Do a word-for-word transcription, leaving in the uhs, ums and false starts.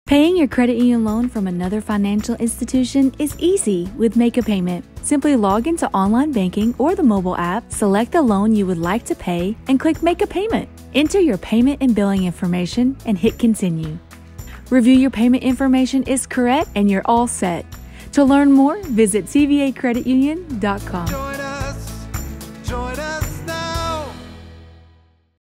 Paying your credit union loan from another financial institution is easy with Make a Payment. Simply log into online banking or the mobile app, select the loan you would like to pay, and click Make a Payment. Enter your payment and billing information and hit Continue. Review your payment information is correct and you're all set. To learn more, visit C V A credit union dot com.